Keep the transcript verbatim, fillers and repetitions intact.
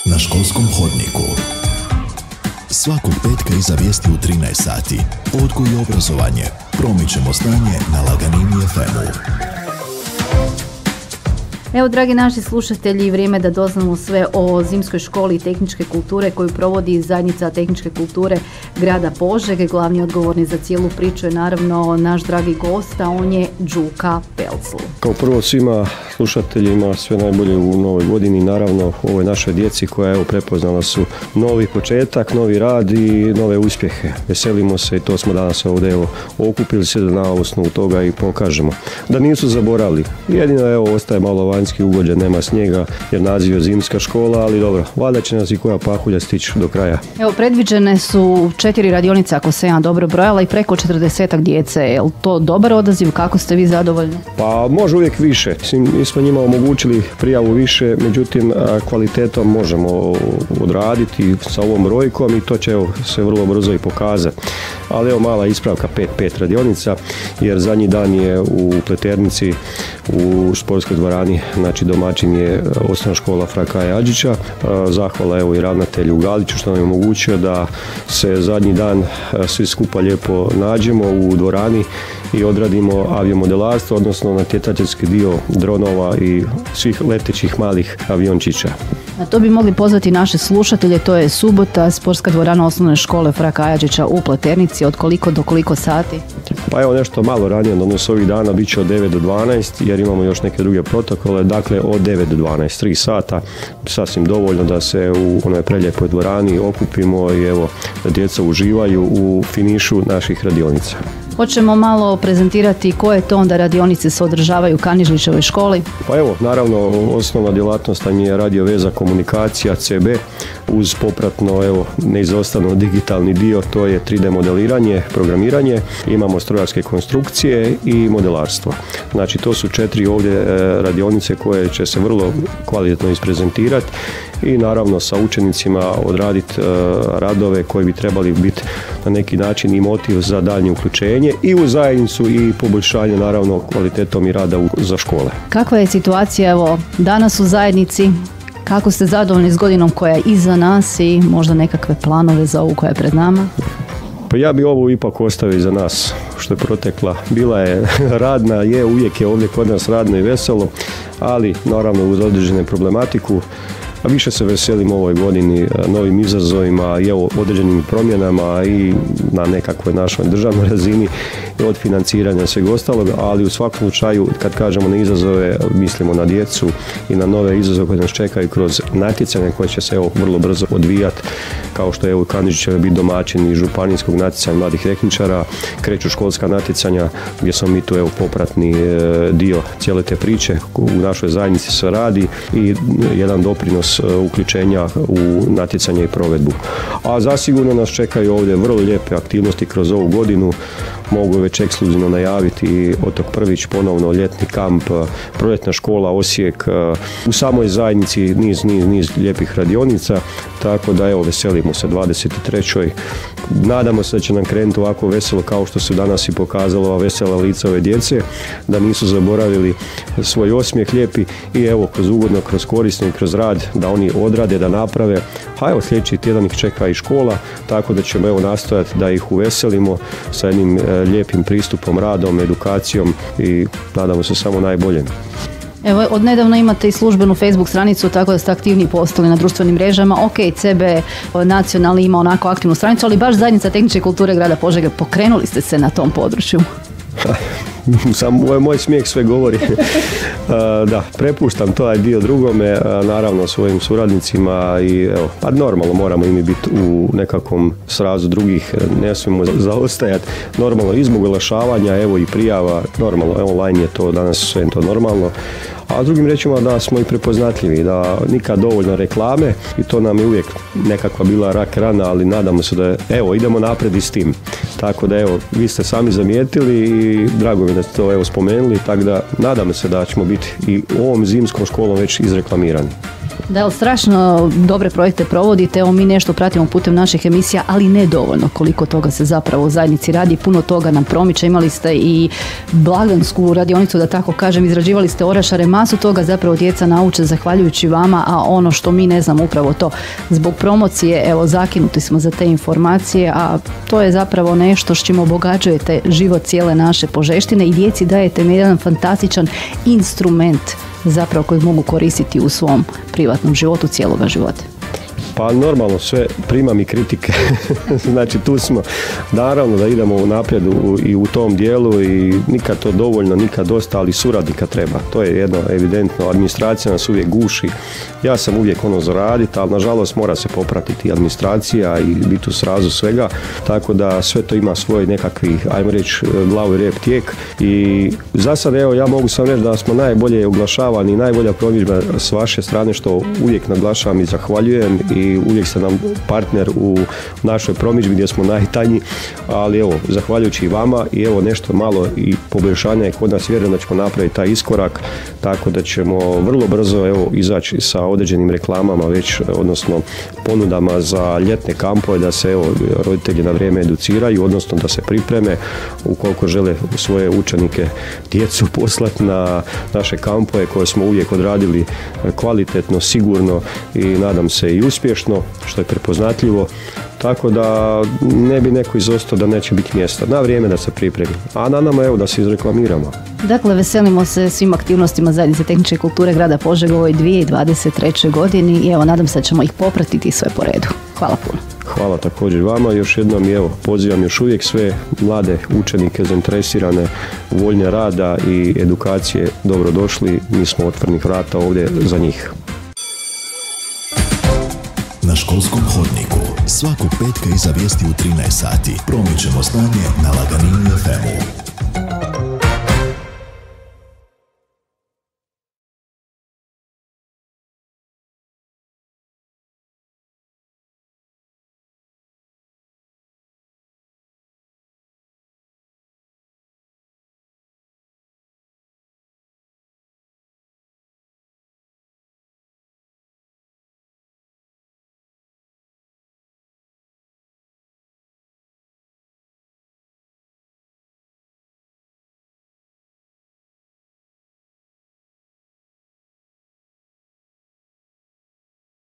Na školskom hodniku. Svakog petka iza vijesti u trinaest sati. Odgoj i obrazovanje. Promičemo znanje na Laganini ef emu. Evo, dragi naši slušatelji, vrijeme da doznamo sve o zimskoj školi tehničke kulture koju provodi zajednica tehničke kulture grada Požege. Glavni odgovorni za cijelu priču je naravno naš dragi gost, a on je Đuka Pelcl. Kao prvo svima slušateljima sve najbolje u novoj godini, naravno ovoj našoj djeci koja evo prepoznala su novi početak, novi rad i nove uspjehe. Veselimo se i to smo danas ovdje evo okupili se da na osnovu toga i pokažemo. Da nisu zaboravili. Jedino evo ostaje malo vanjski ugođaj, nema snijega jer naziv je zimska škola, ali dobro, valjda će nas i koja pahulja stići do kraja. Evo, predviđene su četiri radionice, ako se ja dobro brojala, i preko četrdesetak djece. Je li to dobar odaziv? Kako ste vi zadovoljni? Pa može uvijek više. Mi smo njima omogućili prijavu više, međutim kvalitetom možemo odraditi sa ovom brojkom i to će evo, se vrlo brzo i pokazati. Ali evo mala ispravka, pet pet radionica, jer zadnji dan je u Pleternici u sportskoj dvorani, znači domaćin je osnovna škola Fra Kaje Adžića. Zahvala evo i ravnatelju Galiću što nam je omogućio da se zadnji dan svi skupa lijepo nađemo u dvorani i odradimo aviomodelarstvo, odnosno natjecateljski dio dronova i svih letećih malih aviončića. Na to bi mogli pozvati naše slušatelje, to je subota, sportska dvorana osnovne škole Fra Kaje Adžića u Pleternici, od koliko do koliko sati? Pa evo nešto malo ranije, odnosno ovih dana bit će od devet do dvanaest, jer imamo još neke druge protokole, dakle od devet do dvanaest, tri sata, sasvim dovoljno da se u onoj prelijepoj dvorani okupimo i evo da djeca uživaju u finišu naših radionica. Hoćemo malo prezentirati koje to onda radionice se održavaju u Kanižlićevoj školi? Pa evo, naravno, osnovna djelatnost nam je radio veza komunikacija C B uz popratno, evo, neizostavno digitalni dio, to je tri D modeliranje, programiranje, imamo strojarske konstrukcije i modelarstvo. Znači, to su četiri ovdje radionice koje će se vrlo kvalitetno isprezentirati i naravno sa učenicima odraditi radove koji bi trebali biti na neki način i motiv za daljnje uključenje i u zajednicu i poboljšanje naravno kvalitetom i rada u, za škole. Kakva je situacija evo danas u zajednici? Kako ste zadovoljni s godinom koja je iza nas i možda nekakve planove za ovu koja je pred nama? Pa ja bi ovo ipak ostavio za nas što je protekla. Bila je radna, je uvijek je ovdje kod nas radno i veselo, ali naravno uz određenu problematiku. A više se veselim ovoj godini novim izazovima i evo određenim promjenama i na nekakvoj našoj državnoj razini od financiranja sveg ostalog, ali u svakom slučaju kad kažemo na izazove mislimo na djecu i na nove izazove koje nas čekaju kroz natjecanje koje će se evo vrlo brzo odvijati, kao što je evo Kanižić će biti domaćin i županijskog natjecanja mladih tehničara, kreću školska natjecanja gdje smo mi tu evo popratni dio cijele te priče u našoj zajednici se radi i jedan doprinos uključenja u natjecanje i provedbu. A zasigurno nas čekaju ovdje vrlo lijepe aktivnosti kroz ovu godinu. Mogu već ekskluzivno najaviti Otok Prvić, ponovno ljetni kamp, proljetna škola Osijek, u samoj zajednici niz, niz, niz lijepih radionica, tako da evo veselimo se dvadeset trećoj Nadamo se da će nam krenuti ovako veselo kao što se danas i pokazalo ova vesela lica ove djece, da nisu zaboravili svoj osmijeh lijepi i evo kroz ugodno, kroz korisno i kroz rad da oni odrade, da naprave. A evo sljedeći tjedan ih čeka i škola, tako da ćemo evo nastojati da ih uveselimo sa jednim lijepim pristupom, radom, edukacijom i nadamo se samo najboljem. Evo, od nedavno imate i službenu Facebook stranicu, tako da ste aktivni postali na društvenim mrežama. Ok, C B nacionalni ima onako aktivnu stranicu, ali baš zajednica tehničke kulture grada Požege, pokrenuli ste se na tom području. Samo moj, moj smijeh sve govori. Da, prepuštam taj dio drugome, naravno svojim suradnicima i evo, pa normalno moramo i mi biti u nekakvom srazu drugih, ne smijemo zaostajati. Normalno izbog oglašavanja, evo i prijava, normalno online je to danas sve to normalno. A drugim rečima da smo i prepoznatljivi, da nikad dovoljno reklame i to nam je uvijek nekakva bila rak rana, ali nadamo se da evo idemo napred i s tim. Tako da evo, vi ste sami zamijetili i drago mi da ste to evo spomenuli, tako da nadamo se da ćemo biti i ovom zimskom školom već izreklamirani. Da, strašno dobre projekte provodite, evo mi nešto pratimo putem naših emisija, ali ne dovoljno koliko toga se zapravo u zajednici radi, puno toga nam promiče, imali ste i blagdansku radionicu, da tako kažem, izrađivali ste orašare, masu toga zapravo djeca nauče zahvaljujući vama, a ono što mi ne znamo upravo to, zbog promocije, evo zakinuti smo za te informacije, a to je zapravo nešto s čim obogađujete život cijele naše Požeštine i djeci dajete mi jedan fantastičan instrument zapravo koji mogu koristiti u svom privatnom životu cijeloga života. Pa normalno, sve primam i kritike. Znači tu smo, naravno da idemo naprijed u, i u tom dijelu i nikad to dovoljno, nikad dosta, ali suradnika treba. To je jedno evidentno, administracija nas uvijek guši. Ja sam uvijek ono za raditi, ali nažalost mora se popratiti administracija i biti u srazu svega, tako da sve to ima svoj nekakvi, ajmo reći, glavu i rep tijek. I za sad, evo, ja mogu sam reći da smo najbolje oglašavani i najbolja promidžba s vaše strane, što uvijek naglašavam i zahvaljujem, i uvijek ste nam partner u našoj promidžbi gdje smo najtanji, ali evo, zahvaljujući i vama i evo nešto malo i poboljšanja je kod nas, vjerujem da ćemo napraviti taj iskorak, tako da ćemo vrlo brzo evo izaći sa određenim reklamama već, odnosno ponudama za ljetne kampove, da se evo roditelji na vrijeme educiraju, odnosno da se pripreme ukoliko žele svoje učenike, djecu poslati na naše kampove koje smo uvijek odradili kvalitetno, sigurno i nadam se i uspješno, što je prepoznatljivo. Tako da ne bi neko izostao da neće biti mjesta. Na vrijeme da se pripremi. A na nama evo da se izreklamiramo. Dakle, veselimo se svim aktivnostima Zajednice tehničke kulture grada Požege u ovoj dvije tisuće dvadeset trećoj godini i evo, nadam se da ćemo ih popratiti sve po redu. Hvala puno. Hvala također vama. Još jednom i evo, pozivam još uvijek sve mlade učenike zainteresirane, voljne rada i edukacije, dobrodošli. Mi smo otvorenih vrata ovdje za njih. Na školskom hodniku svakog petka iza vijesti u trinaest sati promičemo znanje na Laganini ef emu.